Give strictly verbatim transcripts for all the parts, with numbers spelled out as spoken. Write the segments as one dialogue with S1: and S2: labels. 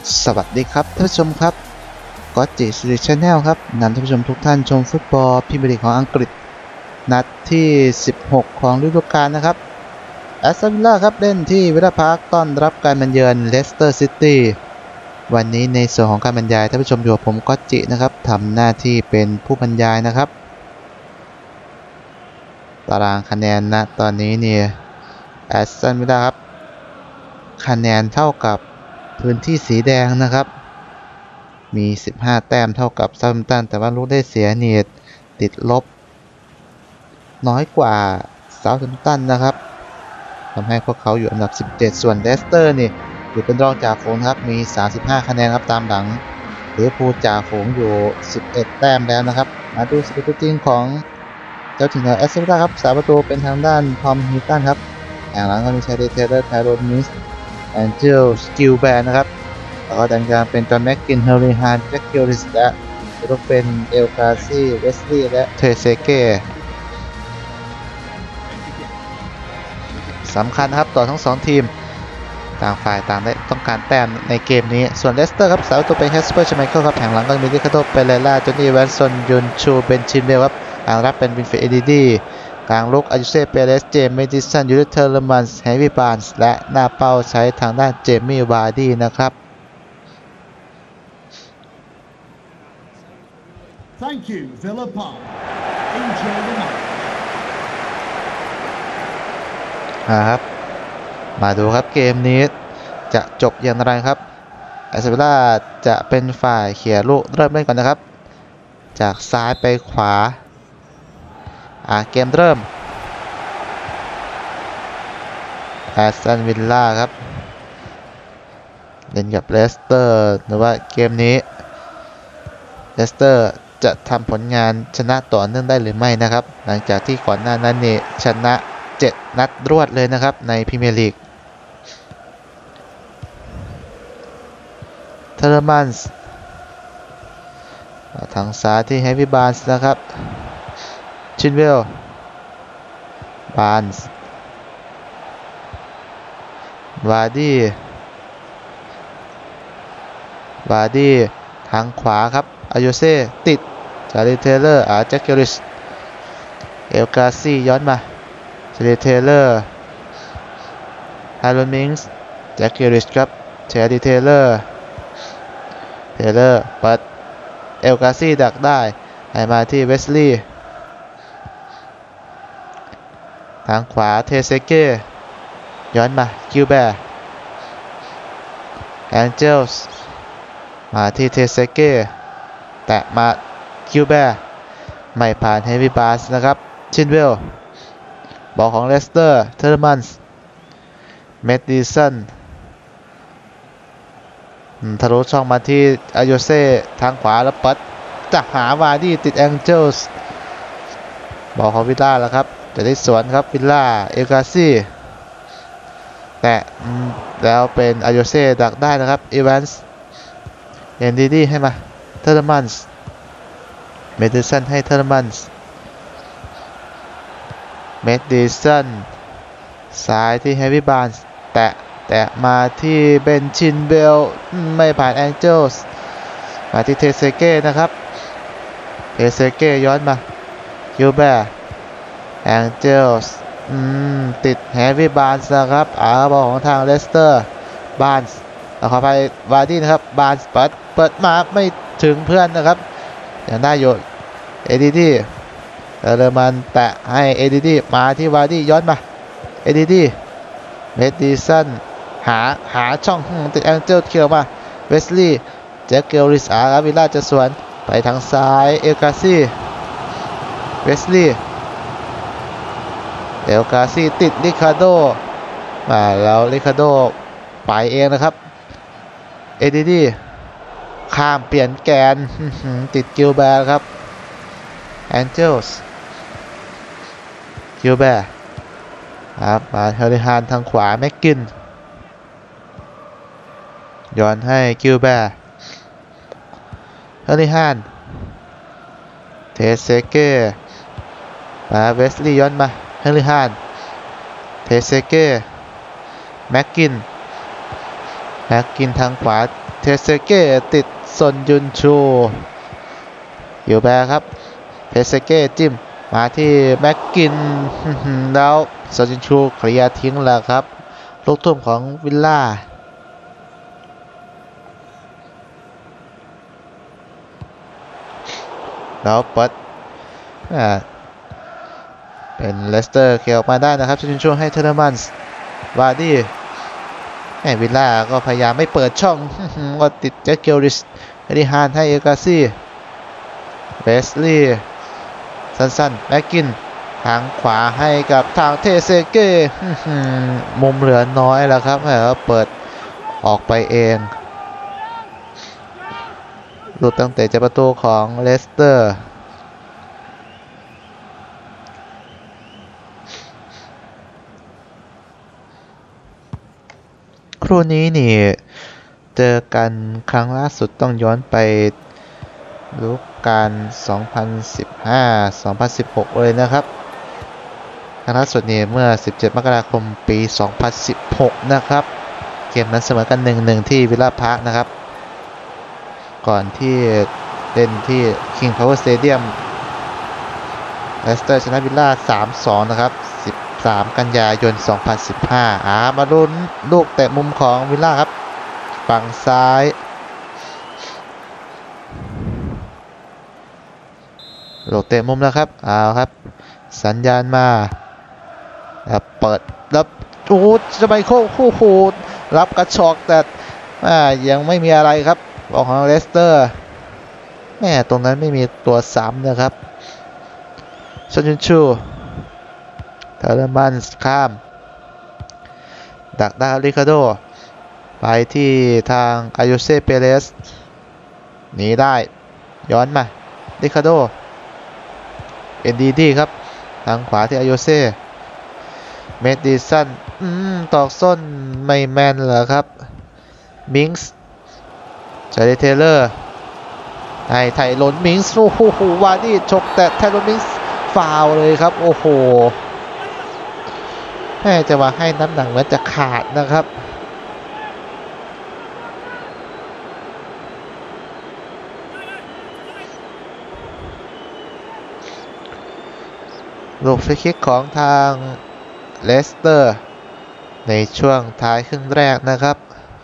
S1: สวัสดีครับท่านผู้ชมครับก็จิสติชแนลครับนำท่านผู้ชมทุกท่านชมฟุตบอลพรีเมียร์ลีกของอังกฤษนัดที่สิบหกของฤดูกาลนะครับแอสตันวิลล่าครับเล่นที่วิลล่าพาร์คต้อนรับการบรรเยือนเลสเตอร์ซิตี้วันนี้ในส่วนของการบรรยายท่านผู้ชมอยู่กับผมก็จินะครับทำหน้าที่เป็นผู้บรรยายนะครับตารางคะแนนนะตอนนี้เนี่ยแอสตันวิลล่าครับคะแนนเท่ากับพื้นที่สีแดงนะครับมีสิบห้าแต้มเท่ากับเซาท์แฮมป์ตันแต่ว่าลูกได้เสียเนี่ยติดลบน้อยกว่าเซาท์แฮมป์ตันนะครับทำให้พวกเขาอยู่อันดับสิบเจ็ดส่วนเลสเตอร์นี่อยู่เป็นรองจ่าฝูงครับมีสามสิบห้าคะแนนครับตามหลังลิเวอร์พูลจ่าฝูงอยู่สิบเอ็ดแต้มแล้วนะครับมาดูสถิติจริงของเจ้าถิ่นแอสตันวิลล่าครับสามประตูเป็นทางด้านทอมฮิลตันครับแองหลังก็มีชาเดเทเลอร์ไทโรมิสแอนเจลสกิลแบนนะครับแล้วก็ดันการเป็นจอห์นแม็กกินเฮอริฮานแจ็คเกลริสและลูกเป็นเอลกาซี่เวสลีย์และเทเซเก้สำคัญครับต่อทั้งสองทีมต่างฝ่ายต่างได้ต้องการแต้มในเกมนี้ส่วนเลสเตอร์ครับสาวตัวเป็นแคสเปอร์ชไมเคิลครับแผงหลังก็มีดิคาโตเปเรล่าจอห์นนี่แวนสันยุนชูเบนชินเบลครับกลางรับเป็นวินเฟรดเอดิดี้กลางลุกอายุเซ่เปเรสเจมส์เมดิสันยูริเทอร์เลมันส์แฮร์รี่บาร์นส์และหน้าเป้าใช้ทางด้านเจมี่วาร์ดี้นะครับ
S2: Thank you, Villa Park. Enjoy the match.
S1: ครับมาดูครับเกมนี้จะจบอย่างไรครับแอสตันวิลล่าจะเป็นฝ่ายเขี่ยลูกเริ่มเล่นก่อนนะครับจากซ้ายไปขวาอ่าเกมเริ่มแอสตันวิลล่าครับเล่นกับเลสเตอร์หรือว่าเกมนี้เลสเตอร์จะทำผลงานชนะต่อเนื่องได้หรือไม่นะครับหลังจากที่ก่อนหน้านั้นนี่ชนะเจ็ดนัดรวดเลยนะครับในพรีเมียร์ลีกเทเลมันส์ทางซ้ายที่เฮฟวี่บาร์นส์นะครับชินเวลบาร์นส์วาร์ดี้วาร์ดี้ทางขวาครับอายุเซ่ติดจารีเทเลอร์อาแจ็คเกริชเอลกาซี่ย้อนมาจารีเทเลอร์ฮารอนมิงส์แจ็คเกริชครับจารีเทเลอร์เทเลอร์เปิดเอลกาซี่ดักได้ให้มาที่เวสลีย์ทางขวาเทเซเก้ย้อนมาคิวแบร์แองเจลส์มาที่เทเซเก้แตะมาคิวแบร์ไม่ผ่านเฮฟวี่บาร์นส์นะครับชินเวลบอลของเลสเตอร์เทเลมันส์เมดิสันทะลุช่องมาที่อาโยเซ่ทางขวาแล้วปัดจะหาวาร์ดี้ติดแองเจลส์บอลของวิลล่าแล้วครับจะได้สวนครับวิลล่าเอลกาซี่แต่แล้วเป็นอาโยเซ่ดักได้นะครับอีแวนส์เอ็นดีดีให้มาเทเลมันส์เมดิสันให้เทเลมันส์เมดิสันซ้ายที่เฮฟวี่บาร์นส์แตะแตะมาที่เบนชินเบลไม่ผ่านแองเจลส์มาที่เทเซเก้นะครับเทเซเก้ย้อนมาคิวแบร์แองเจลส์ติดเฮฟวี่บาร์นส์นะครับอาบอลของทางเลสเตอร์บาร์นส์ขอไปวาร์ดี้นะครับบาร์นส์เปิดเปิดมาไม่ถึงเพื่อนนะครับอย่างได้โยนเอดีดีเออร์มันแตะให้เอดีดีมาที่วาร์ดี้ย้อนมาเอดีดีเมดิสันหาหาช่องติดแองเจิลเคียวมาเวสลีย์แจ็คเกลริสอาร์วิลล่าจะสวนไปทางซ้ายเอลกาซี่เวสลีย์เอลกาซี่ติดลิคาโดมาแล้วลิคาโดไปเองนะครับเอดีดีข้ามเปลี่ยนแกนติดกิลแบร์ครับแองเจลส์กิลแบร์ครับมาเฮอริฮานทางขวาแม็กกินย้อนให้กิลแบร์เฮอริฮานเทเซเก้มาเวสลีย์ย้อนมาเฮอริฮานเทเซเก้แม็กกินแม็กกินทางขวาเทเซเก้ติดซนยุนชูอยู่แบครับเทเซเก้จิ้มมาที่แม็กกินแล้วซนยุนชูเคลียร์ทิ้งแล้วครับลูกทุ่มของวิลล่าแล้วเปิดเป็นเลสเตอร์เคลียร์ออกมาได้นะครับซนยุนชูให้เทเลมันส์วาร์ดี้แวิลล่าก็พยายามไม่เปิดช่องก็ติดแจ็คเกลริสเอริฮานให้เอกาซี่เบสลีย์สั้นๆแม็กกินทางขวาให้กับทางเทเซเก้มุมเหลือน้อยแล้วครับแล้วเปิดออกไปเองหลุดตั้งแต่จากประตูของเลสเตอร์ครู่นี้นี่เจอกันครั้งล่าสุดต้องย้อนไปฤดูกาล สองพันสิบห้า สองพันสิบหก เลยนะครับครั้งล่าสุดนี่เมื่อ สิบเจ็ด มกราคม ปี สองพันสิบหก นะครับเกมนั้นเสมอกัน หนึ่งหนึ่ง ที่วิลล่าพาร์คนะครับก่อนที่เล่นที่ King Power Stadium เลสเตอร์ชนะวิลล่า สามสอง นะครับสิบสาม กันยายน สองพันสิบห้า อ่ามาลุ้นลูกเตะมุมของวิลล่าครับฝั่งซ้ายลูกเตะมุมนะครับเอาครับสัญญาณมาแล้วเปิดแล้วโอ้จะไปโค้คู่หูรับกระชอกแต่ยังไม่มีอะไรครับของเลสเตอร์แม่ตรงนั้นไม่มีตัวซ้ำนะครับซนยุนชูเทเลมันส์ข้ามดักได้ริคาโดไปที่ทางอายุเซ่เปเรสหนีได้ย้อนมาริคาโดเอ็นดีดีครับทางขวาที่อายุเซ่เมดิสันอืมตอกส้นไม่แม่นเหรอครับมิงส์จาริเทเลอร์ไอ้ไทโรนมิงส์โอ้โหวาดี้ฉกแต่ไทโรนมิงส์ฟาวเลยครับโอ้โหแม่จะมาให้น้ำหนักเหมือนจะขาดนะครับลูกฟรีคิกของทางเลสเตอร์ในช่วงท้ายครึ่งแรกนะครับ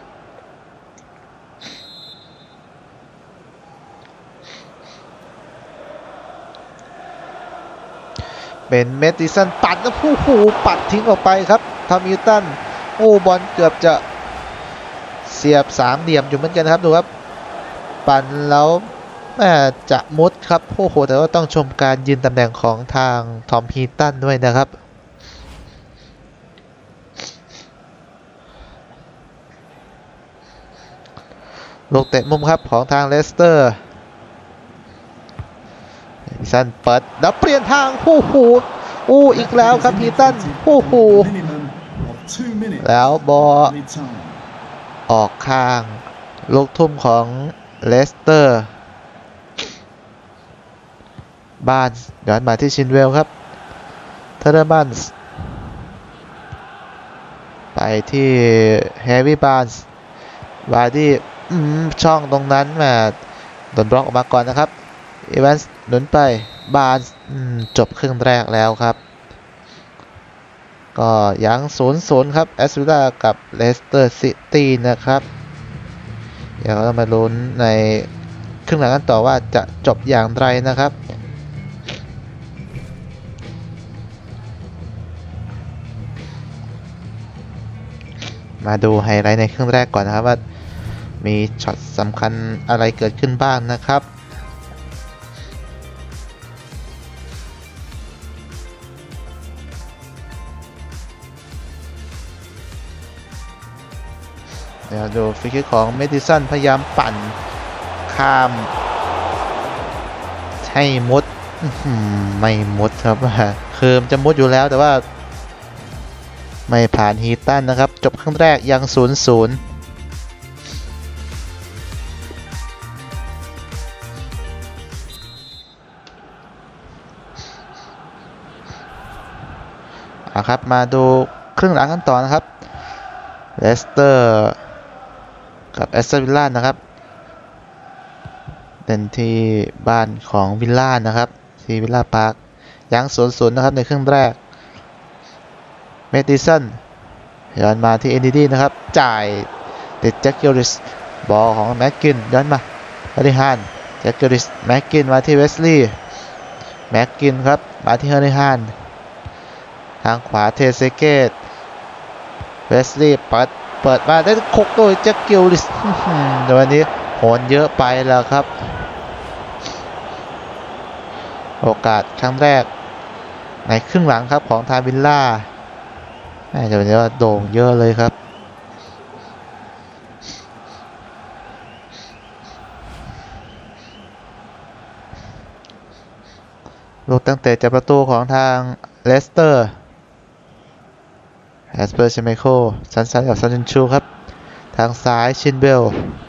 S1: เป็นเมดิสันปัดนะผู้หูปัดทิ้งออกไปครับทอมฮิลตันโอ้บอลเกือบจะเสียบสามเหลี่ยมอยู่เหมือนกันครับดูครับปั่นแล้วแม่จะมุดครับโอ้โหแต่ว่าต้องชมการยืนตำแหน่งของทางทอมฮิลตันด้วยนะครับลูกเตะมุมครับของทางเลสเตอร์ซันเปิดแล้วเปลี่ยนทางผู้หูอู้อีกแล้วครับฮีตันผู้หูแล้วบอลออกข้างลูกทุ่มของเลสเตอร์บาร์นส์ย้อนมาที่ชินเวลครับเทเลมันส์ไปที่แฮร์รี่บาร์นส์วาร์ดี้ช่องตรงนั้นมาโดนบล็อกออกมาก่อนนะครับอีแวนส์หนุนไปบาร์นส์จบครึ่งแรกแล้วครับก็ยัง ศูนย์ศูนย์ ครับแอสตันวิลล่ากับเลสเตอร์ซิตี้นะครับเดี๋ยวเรามาลุ้นในครึ่งหลังกันต่อว่าจะจบอย่างไรนะครับมาดูไฮไลท์ในครึ่งแรกก่อนนะครับว่ามีช็อตสำคัญอะไรเกิดขึ้นบ้างนะครับเดี๋ยวดูฟรีคิกของเมดิสันพยายามปั่นข้ามให้มุดไม่มุดครับคือมันจะมุดอยู่แล้วแต่ว่าไม่ผ่านฮีตันนะครับจบครึ่งแรกยัง ศูนย์ศูนย์ อ่ะครับมาดูครึ่งหลังกันต่อนะครับเลสเตอร์กับแอสตันวิลล่านะครับเล่นที่บ้านของวิลล่านะครับที่วิลล่าพาร์คยังศูนย์ศูนย์นะครับในครึ่งแรกเมดิสันย้อนมาที่เอ็นดีดีนะครับจ่ายติดแจ็คเกอริสบอลของแม็กกินย้อนมาบริหารแจ็คเกอริสแม็กกินมาที่เวสลีย์แม็กกินครับมาที่เฮอริฮานทางขวาเทเซเกตเวสลีย์เปิดเปิดมาได้คกโดยแจ็คเกอริสแต่วันนี้โหนเยอะไปแล้วครับโอกาสครั้งแรกในครึ่งหลังครับของทางวิลล่าแต่วันนี้ว่าโด่งเยอะเลยครับลูกตั้งแต่จากประตูของทางเลสเตอร์แอสเปอร์เชเมโคสันๆกับซันชูครับทางซ้ายชินเบล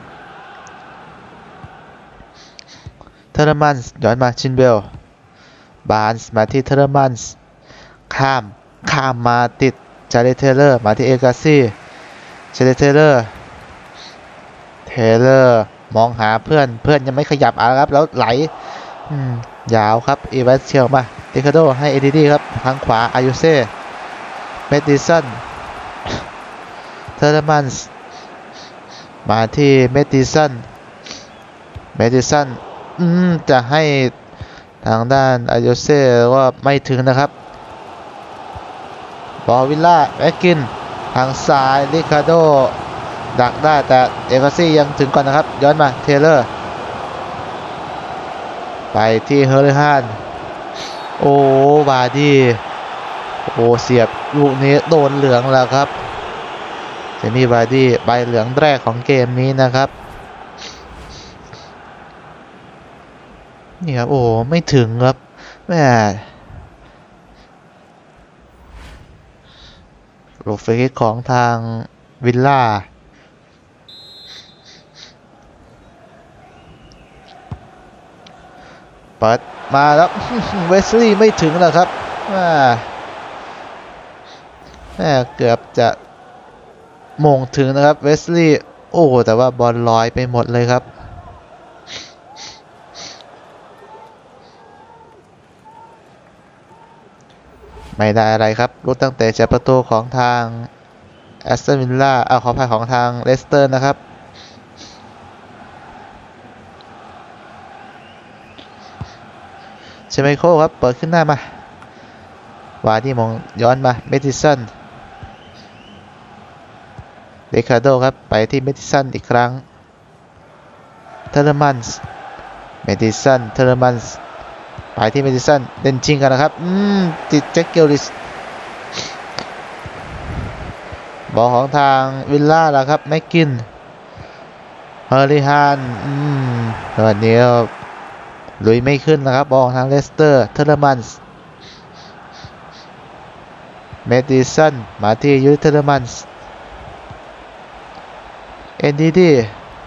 S1: เทอร์มันส์ย้อนมาชินเบลบาร์นส์มาที่เทอร์มันส์ข้ามข้ามมาติดจาเรเทเลอร์มาที่เอกาซี่จาเรเทเลอร์เทเลอร์มองหาเพื่อนเพื่อนยังไม่ขยับอ่ะครับแล้วไหลยาวครับอีวานเชียวมาติคาโดให้เอดีดีครับทางขวาอายุเซ่เมดิสันเทอร์มันส์มาที่เมดิสันเมดิสันจะให้ทางด้านอายุเซ่ว่าไม่ถึงนะครับบอลวิลล่าแม็กกินทางซ้ายริคาโดดักได้แต่เอกาซี่ยังถึงก่อนนะครับย้อนมาเทเลอร์ไปที่เฮอริฮานโอ้บาดี้โอ้เสียบลูกนี้โดนเหลืองแล้วครับเจมี่บาดี้ใบเหลืองแรกของเกมนี้นะครับนี่ครับโอ้ไม่ถึงครับแม่ลูกฟรีคิกของทางวิลล่าเปิดมาแล้วเวสลีย์ไม่ถึงแล้วครับแม่เกือบจะมงถึงนะครับเวสลีย์โอ้แต่ว่าบอลลอยไปหมดเลยครับไม่ได้อะไรครับรู้ตั้งแต่จากประตูของทางแอสตันวิลล่าเอาขอพายของทางเลสเตอร์นะครับเชมิโคครับเปิดขึ้นหน้ามาวาที่มองย้อนมาเมดิสันเดคาโดครับไปที่เมดิสันอีกครั้งเทอร์มันส์เมดิสันเทอร์มันส์ไปที่เมดิสันเล่นชิงกันนะครับอืมติดแจ็คเกลริสบอลของทางวิลล่าแล้วครับแม็กกินเฮอริฮานอืมวันนี้ลุยไม่ขึ้นนะครับบอลของทางเลสเตอร์เทอร์มันส์เมดิสันมาที่ยูริเทอร์มันส์เอ็นดีดี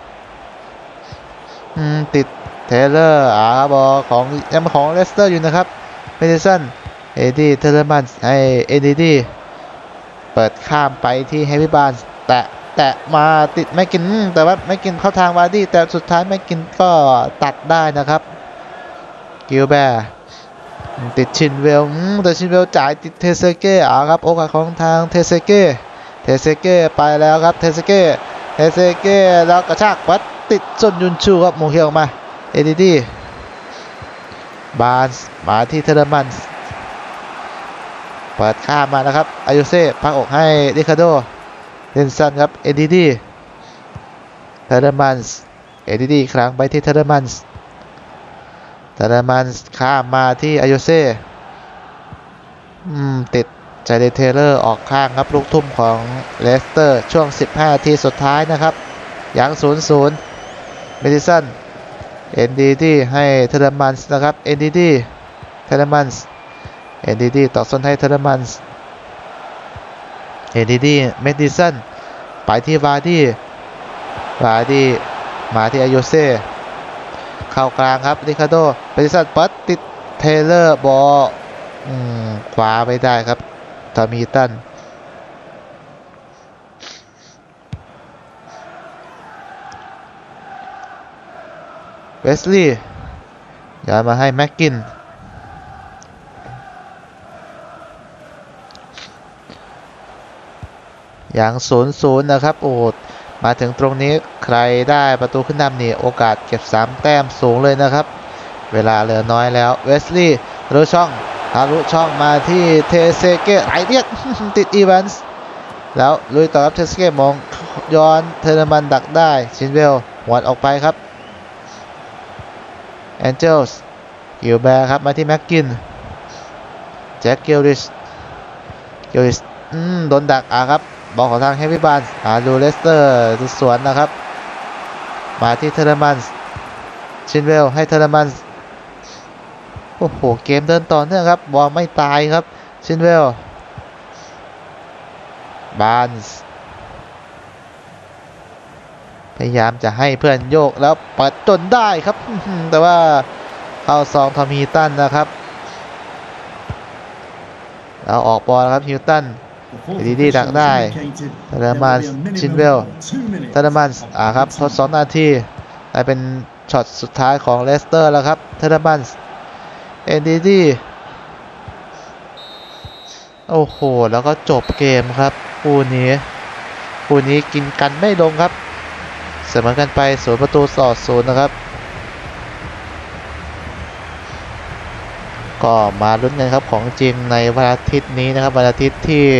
S1: อืมติดเทเลอร์อ่าบอลของยังของเลสเตอร์อยู่นะครับเมดิสันเอดีเทเลอร์มันให้เอดีดีเปิดข้ามไปที่เฮฟวี่บาร์นส์แตะแตะมาติดไม่กินแต่ว่าไม่กินเข้าทางวาร์ดี้แต่สุดท้ายไม่กินก็ตัดได้นะครับกิลแบร์ติดชินเวลแต่ชินเวลจ่ายติดเทเซเก้อ่าครับโอกาสของทางเทเซเก้เทเซเก้ไปแล้วครับเทเซเก้เทเซเก้แล้วกระชากปัดติดซนยุนชูครับมงเฮียออกมาเอดีดีบาร์นส์มาที่เทเลมันส์เปิดข้ามมานะครับอายุเซ่พักอกให้ริคาโดเดนสันครับเอดีดีเทเลมันส์เอดีดีครั้งไปที่เทเลมันส์เทเลมันส์ข้ามมาที่อายุเซ่ติดใจเดเทเลอร์ออกข้างครับลูกทุ่มของเลสเตอร์ช่วงสิบห้านาทีสุดท้ายนะครับยังศูนย์ศูนย์เมดิสัน เอ็น ดี ดี ให้เทเลมันส์นะครับ เอ็น ดี ดี เทเลมันส์ เอ็น ดี ดี ต่อส้นให้เทเลมันส์ เอ็น ดี ดี เมดิสันไปที่วาร์ดี้วาร์ดี้มาที่อายุเซ่เข้ากลางครับริคาโดเมดิสันปัดติดเทเลอร์บอลขวาไม่ได้ครับทอมีตันเวสลีย์ย้ายมาให้แม็กกินอย่างศูนย์ศูนย์นะครับโอ้มาถึงตรงนี้ใครได้ประตูขึ้นนำนี่โอกาสเก็บสามแต้มสูงเลยนะครับเวลาเหลือน้อยแล้วเวสลีย์ทะลุช่องทะลุช่องมาที่เทเซเกะไหลเรียก ติดอีวานส์แล้วลุยต่อครับเทเซเกะมองย้อนเทอร์มันดักได้ชินเวลหวดออกไปครับแองเจลส์กิลแบร์ครับมาที่แม็กกินแจ็คเกลริชเกลริชอืมโดนดักอ่ะครับบอลของทางเฮฟวี่บาร์นส์หาดูเลสเตอร์สวนนะครับมาที่เทอร์มันส์ชินเวลให้เทอร์มันส์โอ้โหเกมเดินต่อเนื่องครับบอลไม่ตายครับชินเวลบาร์นส์พยายามจะให้เพื่อนโยกแล้วเปิดจนได้ครับแต่ว่าเข้าซองทอมฮีตันนะครับแล้วออกบอลครับฮิลตันดีดีดักได้เทอร์มันส์ชินเวลเทอร์มันส์อ่าครับทดสองนาทีได้เป็นช็อตสุดท้ายของเลสเตอร์แล้วครับเทอร์มันส์เอ็นดีดีโอ้โหแล้วก็จบเกมครับคู่นี้คู่นี้กินกันไม่ลงครับเสมอกันไปศูนย์ประตูต่อศูนย์นะครับก็มาลุ้นกันครับของจริงในวันอาทิตย์นี้นะครับวันอาทิตย์ที่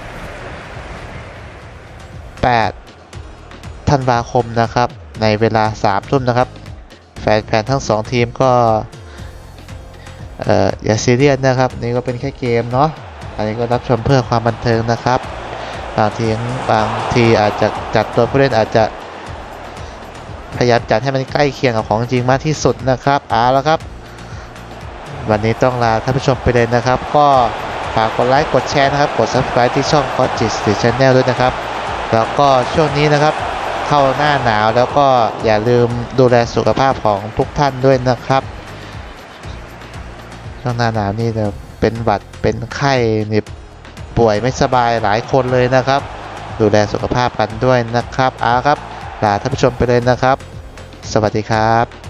S1: แปดธันวาคมนะครับในเวลาสามทุ่มนะครับแฟนๆทั้งสองทีมก็เอ่ออย่าซีเรียสนะครับนี่ก็เป็นแค่เกมเนาะอันนี้ก็รับชมเพื่อความบันเทิงนะครับบางทีบางทีอาจจะจัดตัวผู้เล่นอาจจะพยายามจัดให้มันใกล้เคียงกับของจริงมากที่สุดนะครับเอาละครับวันนี้ต้องลาท่านผู้ชมไปเลยนะครับก็ฝากกดไลค์กดแชร์นะครับกด ซับสไครบ์ ที่ช่องก็จิตสตรีท ชาแนล ด้วยนะครับแล้วก็ช่วงนี้นะครับเข้าหน้าหนาวแล้วก็อย่าลืมดูแลสุขภาพของทุกท่านด้วยนะครับช่วงหน้าหนาวนี่เนี่ยเป็นหวัดเป็นไข้นี่ป่วยไม่สบายหลายคนเลยนะครับดูแลสุขภาพกันด้วยนะครับเอาครับลาท่านผู้ชมไปเลยนะครับสวัสดีครับ